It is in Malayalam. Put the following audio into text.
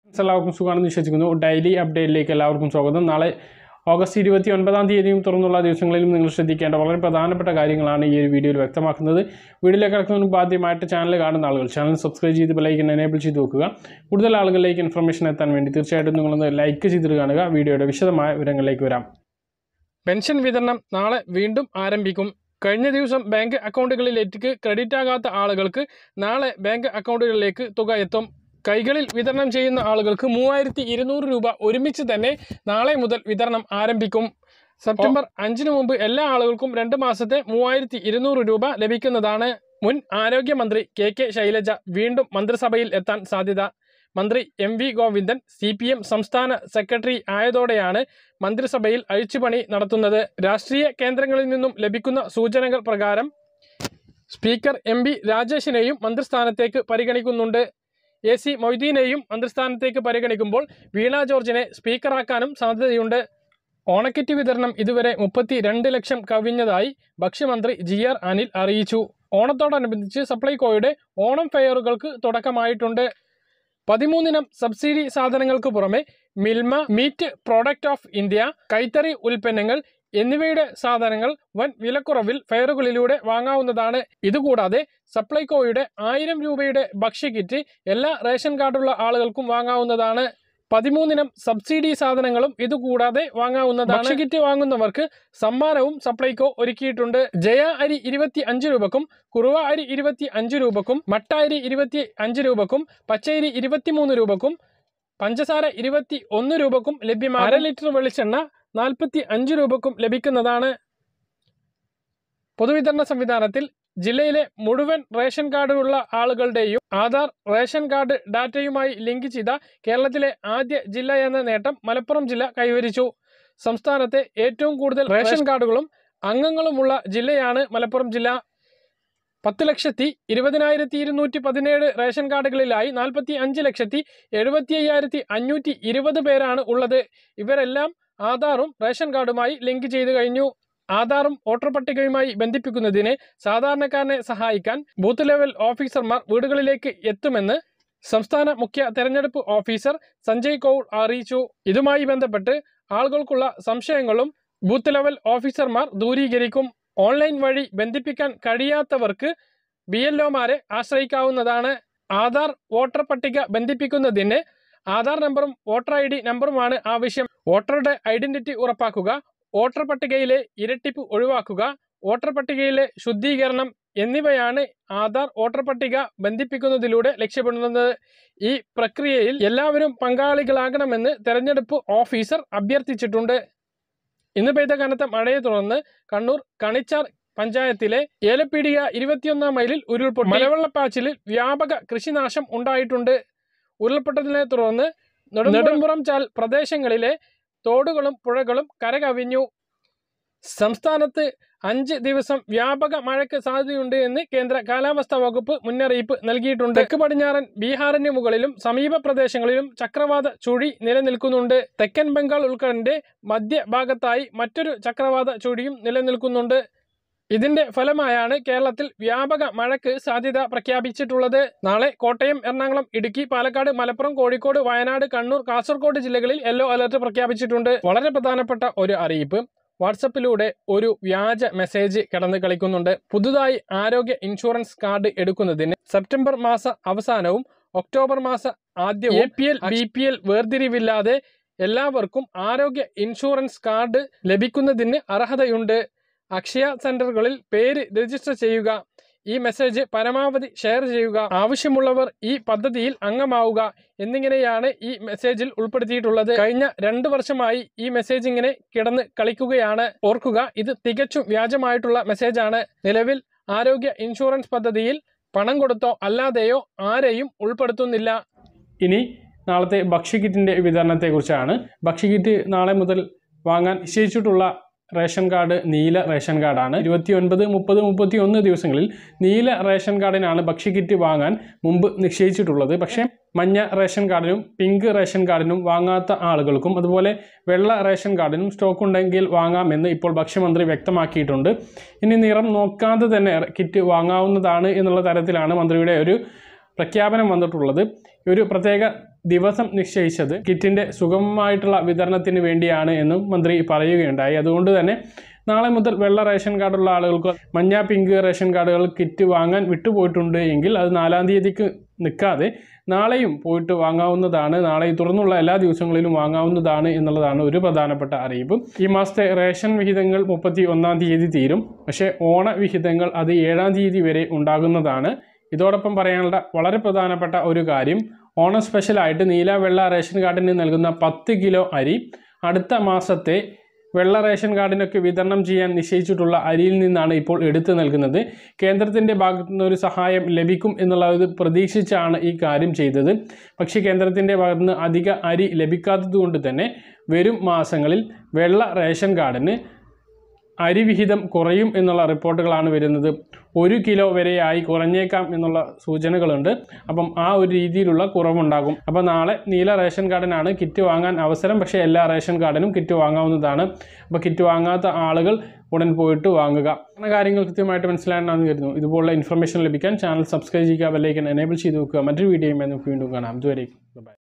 എല്ലാവർക്കും സുഖമാണെന്ന് വിശ്വസിക്കുന്നു. ഡെയിലി അപ്ഡേറ്റിലേക്ക് എല്ലാവർക്കും സ്വാഗതം. നാളെ ഓഗസ്റ്റ് 29-ാം തീയതിയും തുറന്നുള്ള ദിവസങ്ങളിലും നിങ്ങൾ ശ്രദ്ധിക്കേണ്ട വളരെ പ്രധാനപ്പെട്ട കാര്യങ്ങളാണ് ഈ ഒരു വീഡിയോയിൽ വ്യക്തമാക്കുന്നത്. വീഡിയോയിലേക്ക് കിടക്കുന്നതിന് മുമ്പ് ആദ്യമായിട്ട് ചാനൽ കാണുന്ന ആളുകൾ ചാനൽ സബ്സ്ക്രൈബ് ചെയ്ത് ബെല്ലൈക്കൻ എനേബിൾ ചെയ്ത് വെക്കുക. കൂടുതൽ ആളുകളിലേക്ക് ഇൻഫർമേഷൻ എത്താൻ വേണ്ടി തീർച്ചയായിട്ടും നിങ്ങളൊന്ന് ലൈക്ക് ചെയ്തിട്ട് കാണുക. വീഡിയോയുടെ വിശദമായ വിവരങ്ങളിലേക്ക് വരാം. പെൻഷൻ വിതരണം നാളെ വീണ്ടും ആരംഭിക്കും. കഴിഞ്ഞ ദിവസം ബാങ്ക് അക്കൗണ്ടുകളിലേക്ക് ക്രെഡിറ്റ് ആകാത്ത ആളുകൾക്ക് നാളെ ബാങ്ക് അക്കൗണ്ടുകളിലേക്ക് തുക എത്തും. കൈകളിൽ വിതരണം ചെയ്യുന്ന ആളുകൾക്ക് 3200 രൂപ ഒരുമിച്ച് തന്നെ നാളെ മുതൽ വിതരണം ആരംഭിക്കും. സെപ്റ്റംബർ 5-ന് മുമ്പ് എല്ലാ ആളുകൾക്കും 2 മാസത്തെ 3200 രൂപ ലഭിക്കുന്നതാണ്. മുൻ ആരോഗ്യമന്ത്രി കെ ശൈലജ വീണ്ടും മന്ത്രിസഭയിൽ എത്താൻ സാധ്യത. മന്ത്രി MV ഗോവിന്ദൻ CPM സംസ്ഥാന സെക്രട്ടറി ആയതോടെയാണ് മന്ത്രിസഭയിൽ അഴിച്ചുപണി നടത്തുന്നത്. രാഷ്ട്രീയ കേന്ദ്രങ്ങളിൽ നിന്നും ലഭിക്കുന്ന സൂചനകൾ പ്രകാരം സ്പീക്കർ MB രാജേഷിനെയും മന്ത്രിസ്ഥാനത്തേക്ക് പരിഗണിക്കുന്നുണ്ട്. AC മൊയ്തീനെയും മന്ത്രിസ്ഥാനത്തേക്ക് പരിഗണിക്കുമ്പോൾ വീണ ജോർജിനെ സ്പീക്കറാക്കാനും സാധ്യതയുണ്ട്. ഓണക്കിറ്റ് വിതരണം ഇതുവരെ 32 ലക്ഷം കവിഞ്ഞതായി ഭക്ഷ്യമന്ത്രി GR അനിൽ അറിയിച്ചു. ഓണത്തോടനുബന്ധിച്ച് സപ്ലൈകോയുടെ ഓണം ഫെയറുകൾക്ക് തുടക്കമായിട്ടുണ്ട്. 13 സബ്സിഡി സാധനങ്ങൾക്ക് പുറമെ Milma, meat product of India, കൈത്തറി ഉൽപ്പന്നങ്ങൾ എന്നിവയുടെ സാധനങ്ങൾ വൻ വിലക്കുറവിൽ ഫെയറുകളിലൂടെ വാങ്ങാവുന്നതാണ്. ഇതുകൂടാതെ സപ്ലൈകോയുടെ 1000 രൂപയുടെ ഭക്ഷ്യക്കിറ്റ് എല്ലാ റേഷൻ കാർഡുള്ള ആളുകൾക്കും വാങ്ങാവുന്നതാണ്. 13 സബ്സിഡി സാധനങ്ങളും ഇതുകൂടാതെ വാങ്ങാവുന്നതാണ്. ഭക്ഷ്യക്കിറ്റ് വാങ്ങുന്നവർക്ക് സമ്മാനവും സപ്ലൈകോ ഒരുക്കിയിട്ടുണ്ട്. ജയ അരി 25 രൂപക്കും, കുറുവ അരി 25 രൂപക്കും, മട്ട അരി 25 രൂപക്കും, പച്ചയരി 23 രൂപക്കും, പഞ്ചസാര 21 രൂപക്കും ലഭ്യമാണ്. 1/2 ലിറ്റർ വെളിച്ചെണ്ണ 45 രൂപക്കും ലഭിക്കുന്നതാണ്. പൊതുവിതരണ സംവിധാനത്തിൽ ജില്ലയിലെ മുഴുവൻ റേഷൻ കാർഡുള്ള ആളുകളുടെയും ആധാർ റേഷൻ കാർഡ് ഡാറ്റയുമായി ലിങ്ക് ചെയ്ത കേരളത്തിലെ ആദ്യ ജില്ല എന്ന നേട്ടം മലപ്പുറം ജില്ല കൈവരിച്ചു. സംസ്ഥാനത്തെ ഏറ്റവും കൂടുതൽ റേഷൻ കാർഡുകളും അംഗങ്ങളുമുള്ള ജില്ലയാണ് മലപ്പുറം ജില്ല. 10,20,217 റേഷൻ കാർഡുകളിലായി 45,75,520 പേരാണ് ഉള്ളത്. ഇവരെല്ലാം ആധാറും റേഷൻ കാർഡുമായി ലിങ്ക് ചെയ്തു കഴിഞ്ഞു. ആധാറും വോട്ടർ പട്ടികയുമായി ബന്ധിപ്പിക്കുന്നതിന് സാധാരണക്കാരനെ സഹായിക്കാൻ ബൂത്ത് ലെവൽ ഓഫീസർമാർ വീടുകളിലേക്ക് എത്തുമെന്ന് സംസ്ഥാന മുഖ്യ തെരഞ്ഞെടുപ്പ് ഓഫീസർ സഞ്ജയ് കൗൾ അറിയിച്ചു. ഇതുമായി ബന്ധപ്പെട്ട് ആളുകൾക്കുള്ള സംശയങ്ങളും ബൂത്ത് ലെവൽ ഓഫീസർമാർ ദൂരീകരിക്കും. ഓൺലൈൻ വഴി ബന്ധിപ്പിക്കാൻ കഴിയാത്തവർക്ക് BLOമാരെ ആശ്രയിക്കാവുന്നതാണ്. ആധാർ വോട്ടർ പട്ടിക ബന്ധിപ്പിക്കുന്നതിന് ആധാർ നമ്പറും വോട്ടർ ID നമ്പറുമാണ് ആവശ്യം. വോട്ടറുടെ ഐഡന്റിറ്റി ഉറപ്പാക്കുക, വോട്ടർ പട്ടികയിലെ ഇരട്ടിപ്പ് ഒഴിവാക്കുക, വോട്ടർ പട്ടികയിലെ ശുദ്ധീകരണം എന്നിവയാണ് ആധാർ വോട്ടർ പട്ടിക ബന്ധിപ്പിക്കുന്നതിലൂടെ ലക്ഷ്യമിടുന്നത്. ഈ പ്രക്രിയയിൽ എല്ലാവരും പങ്കാളികളാകണമെന്ന് തെരഞ്ഞെടുപ്പ് ഓഫീസർ അഭ്യർത്ഥിച്ചിട്ടുണ്ട്. ഇന്ന് പെയ്ത കനത്ത മഴയെ തുടർന്ന് കണ്ണൂർ കണിച്ചാർ പഞ്ചായത്തിലെ ഏലപ്പീടിക 21-ാം മൈലിൽ ഉരുൾപൊട്ടി. മലവെള്ളപ്പാച്ചിലിൽ വ്യാപക കൃഷിനാശം ഉണ്ടായിട്ടുണ്ട്. ഉരുൾപൊട്ടലിനെ തുടർന്ന് നെടുമ്പുറം ചാൽ പ്രദേശങ്ങളിലെ തോടുകളും പുഴകളും കരകവിഞ്ഞു. സംസ്ഥാനത്ത് 5 ദിവസം വ്യാപക മഴയ്ക്ക് സാധ്യതയുണ്ട് എന്ന് കേന്ദ്ര കാലാവസ്ഥാ വകുപ്പ് മുന്നറിയിപ്പ് നൽകിയിട്ടുണ്ട്. തെക്ക് പടിഞ്ഞാറൻ ബീഹാറിന് മുകളിലും സമീപ പ്രദേശങ്ങളിലും ചക്രവാത ചുഴി നിലനിൽക്കുന്നുണ്ട്. തെക്കൻ ബംഗാൾ ഉൾക്കടലിന്റെ മധ്യഭാഗത്തായി മറ്റൊരു ചക്രവാത ചുഴിയും നിലനിൽക്കുന്നുണ്ട്. ഇതിന്റെ ഫലമായാണ് കേരളത്തിൽ വ്യാപക മഴയ്ക്ക് സാധ്യത പ്രഖ്യാപിച്ചിട്ടുള്ളത്. നാളെ കോട്ടയം, എറണാകുളം, ഇടുക്കി, പാലക്കാട്, മലപ്പുറം, കോഴിക്കോട്, വയനാട്, കണ്ണൂർ, കാസർഗോഡ് ജില്ലകളിൽ യെല്ലോ അലർട്ട് പ്രഖ്യാപിച്ചിട്ടുണ്ട്. വളരെ പ്രധാനപ്പെട്ട ഒരു അറിയിപ്പ്. വാട്സപ്പിലൂടെ ഒരു വ്യാജ മെസ്സേജ് കിടന്ന് കളിക്കുന്നുണ്ട്. പുതുതായി ആരോഗ്യ ഇൻഷുറൻസ് കാർഡ് എടുക്കുന്നതിന് സെപ്റ്റംബർ മാസ അവസാനവും ഒക്ടോബർ മാസ ആദ്യവും APL BPL വേർതിരിവില്ലാതെ എല്ലാവർക്കും ആരോഗ്യ ഇൻഷുറൻസ് കാർഡ് ലഭിക്കുന്നതിന് അർഹതയുണ്ട്. അക്ഷയ സെന്ററുകളിൽ പേര് രജിസ്റ്റർ ചെയ്യുക. ഈ മെസ്സേജ് പരമാവധി ഷെയർ ചെയ്യുക. ആവശ്യമുള്ളവർ ഈ പദ്ധതിയിൽ അംഗമാവുക എന്നിങ്ങനെയാണ് ഈ മെസ്സേജിൽ ഉൾപ്പെടുത്തിയിട്ടുള്ളത്. കഴിഞ്ഞ 2 വർഷമായി ഈ മെസ്സേജ് ഇങ്ങനെ കിടന്ന് കളിക്കുകയാണ്. ഓർക്കുക, ഇത് തികച്ചും വ്യാജമായിട്ടുള്ള മെസ്സേജാണ്. നിലവിൽ ആരോഗ്യ ഇൻഷുറൻസ് പദ്ധതിയിൽ പണം കൊടുത്തോ അല്ലാതെയോ ആരെയും ഉൾപ്പെടുത്തുന്നില്ല. ഇനി നാളത്തെ ഭക്ഷ്യക്കിറ്റിൻ്റെ വിതരണത്തെക്കുറിച്ചാണ്. ഭക്ഷ്യക്കിറ്റ് നാളെ മുതൽ വാങ്ങാൻ നിശ്ചയിച്ചിട്ടുള്ള റേഷൻ കാർഡ് നീല റേഷൻ കാർഡാണ്. 29, 30, 31 ദിവസങ്ങളിൽ നീല റേഷൻ കാർഡിനാണ് ഭക്ഷ്യക്കിറ്റ് വാങ്ങാൻ മുമ്പ് നിശ്ചയിച്ചിട്ടുള്ളത്. പക്ഷേ മഞ്ഞ റേഷൻ കാർഡിനും പിങ്ക് റേഷൻ കാർഡിനും വാങ്ങാത്ത ആളുകൾക്കും അതുപോലെ വെള്ള റേഷൻ കാർഡിനും സ്റ്റോക്ക് ഉണ്ടെങ്കിൽ വാങ്ങാമെന്ന് ഇപ്പോൾ ഭക്ഷ്യമന്ത്രി വ്യക്തമാക്കിയിട്ടുണ്ട്. ഇനി നിറം നോക്കാതെ തന്നെ കിറ്റ് വാങ്ങാവുന്നതാണ് എന്നുള്ള തരത്തിലാണ് മന്ത്രിയുടെ ഒരു പ്രഖ്യാപനം വന്നിട്ടുള്ളത്. ഒരു പ്രത്യേക ദിവസം നിശ്ചയിച്ചത് കിറ്റിൻ്റെ സുഗമമായിട്ടുള്ള വിതരണത്തിന് വേണ്ടിയാണ് എന്നും മന്ത്രി പറയുകയുണ്ടായി. അതുകൊണ്ട് തന്നെ നാളെ മുതൽ വെള്ള റേഷൻ കാർഡുള്ള ആളുകൾക്ക് മഞ്ഞ പിങ്ക് റേഷൻ കാർഡുകൾ കിറ്റ് വാങ്ങാൻ വിട്ടുപോയിട്ടുണ്ട് എങ്കിൽ അത് 4-ാം തീയതിക്ക് നിൽക്കാതെ നാളെയും പോയിട്ട് വാങ്ങാവുന്നതാണ്. നാളെ തുറന്നുള്ള എല്ലാ ദിവസങ്ങളിലും വാങ്ങാവുന്നതാണ് എന്നുള്ളതാണ് ഒരു പ്രധാനപ്പെട്ട അറിയിപ്പ്. ഈ മാസത്തെ റേഷൻ വിഹിതങ്ങൾ 31-ാം തീയതി തീരും. പക്ഷേ ഓണ വിഹിതങ്ങൾ അത് 7-ാം തീയതി വരെ ഉണ്ടാകുന്നതാണ്. ഇതോടൊപ്പം പറയാനുള്ള വളരെ പ്രധാനപ്പെട്ട ഒരു കാര്യം, ഓണം സ്പെഷ്യലായിട്ട് നീല വെള്ള റേഷൻ കാർഡിന് നൽകുന്ന 10 കിലോ അരി അടുത്ത മാസത്തെ വെള്ള റേഷൻ കാർഡിനൊക്കെ വിതരണം ചെയ്യാൻ നിശ്ചയിച്ചിട്ടുള്ള അരിയിൽ നിന്നാണ് ഇപ്പോൾ എടുത്തു നൽകുന്നത്. കേന്ദ്രത്തിൻ്റെ ഭാഗത്തു നിന്ന് ഒരു സഹായം ലഭിക്കും എന്നുള്ളത് പ്രതീക്ഷിച്ചാണ് ഈ കാര്യം ചെയ്തത്. പക്ഷേ കേന്ദ്രത്തിൻ്റെ ഭാഗത്തു നിന്ന് അധിക അരി ലഭിക്കാത്തതുകൊണ്ട് തന്നെ വരും മാസങ്ങളിൽ വെള്ള റേഷൻ കാർഡിന് അരിവിഹിതം കുറയും എന്നുള്ള റിപ്പോർട്ടുകളാണ് വരുന്നത്. 1 കിലോ വരെയായി കുറഞ്ഞേക്കാം എന്നുള്ള സൂചനകളുണ്ട്. അപ്പം ആ ഒരു രീതിയിലുള്ള കുറവുണ്ടാകും. അപ്പോൾ നാളെ നീല റേഷൻ കാർഡിനാണ് കിറ്റ് വാങ്ങാൻ അവസരം. പക്ഷേ എല്ലാ റേഷൻ കാർഡിനും കിറ്റ് വാങ്ങാവുന്നതാണ്. അപ്പോൾ കിറ്റ് വാങ്ങാത്ത ആളുകൾ ഉടൻ പോയിട്ട് വാങ്ങുക. അങ്ങനെ കാര്യങ്ങൾ കൃത്യമായിട്ട് മനസ്സിലാണെന്ന് കരുതുന്നു. ഇതുപോലുള്ള ഇൻഫർമേഷൻ ലഭിക്കാൻ ചാനൽ സബ്സ്ക്രൈബ് ചെയ്യുക, ബെൽ ഐക്കൺ എനേബിൾ ചെയ്ത് വെക്കുക. മറ്റൊരു വീഡിയോയുമായി നമുക്ക് വീണ്ടും കാണാം. ഇതുവരെ ബൈ.